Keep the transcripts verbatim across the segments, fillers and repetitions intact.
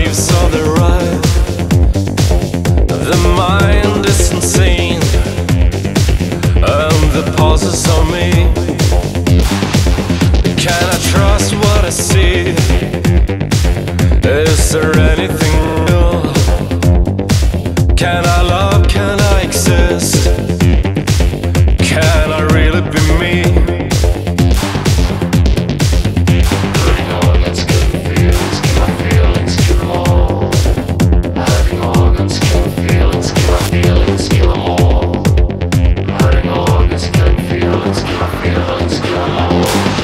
waves of the ride. The mind is insane, and the pauses on me. Can I trust what I see? Is there anything real? Can I love, can I exist? Can I really be me? Hurting organs, killing feelings, kill my feelings, kill them all. Hurting organs, killing feelings, kill my feelings, kill them all. Hurting organs, killing feelings, kill my feelings, kill them all.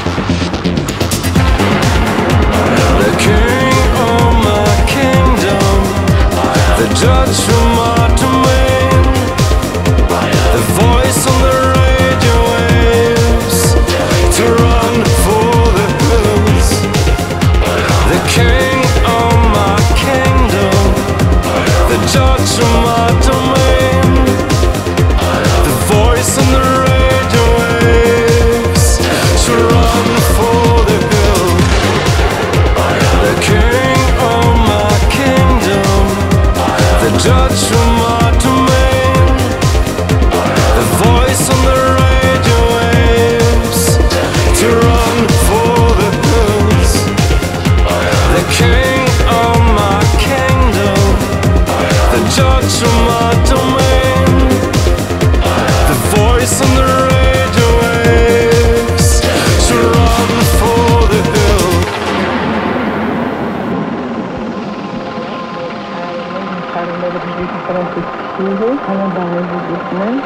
The king of my kingdom, the judge from my domain, the voice on the radio waves to run for the hills. The king of my kingdom, the judge from my domain, the voice on the radio waves to run for the hills. The king of my kingdom, the judge from my domain, the voice on the radio waves to run for the hills. The king of my kingdom, the judge from my domain, the voice on the radio waves to run for the hills. Tarımları büyük tarafı çıkıyor, ana bağlı gitmen.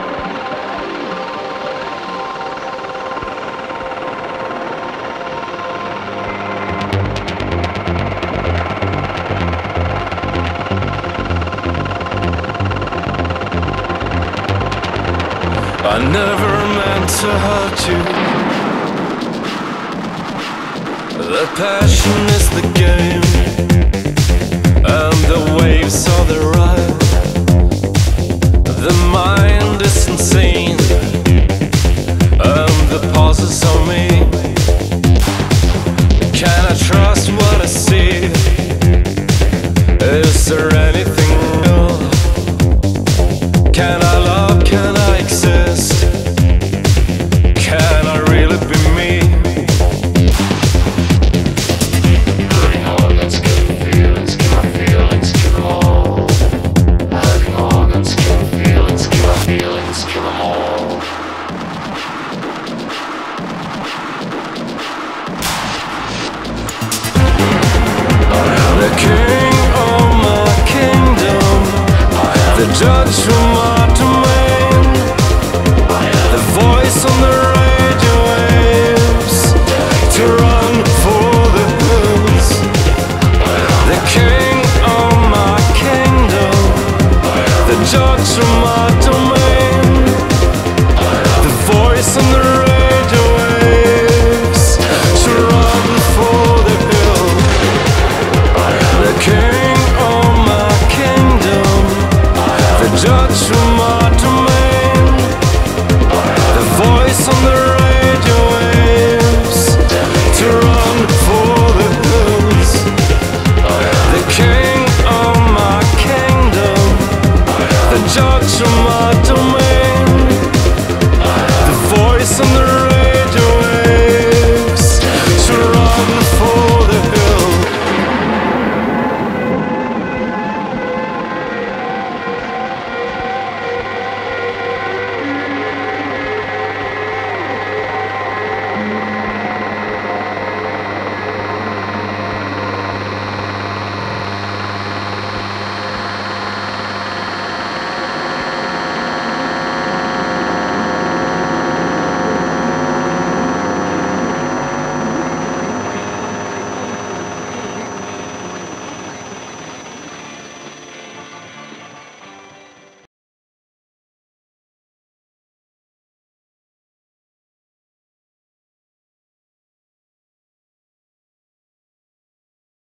I never meant to hurt you. The passion is the game, and the waves are the ride. The mind is insane, and the pauses on me. Can I trust what I see? Is there anything real? Can I love, can I exist? Can I really be me? Hurting organs, killing feelings, kill my feelings, kill them all. Hurting organs, killing feelings, kill my feelings, kill them all. The king of my kingdom, the judge from my